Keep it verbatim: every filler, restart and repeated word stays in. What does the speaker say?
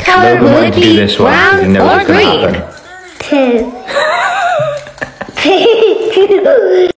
color Logan will wanted it to do be, this one because he brown knows or it's gonna green? happen. Two.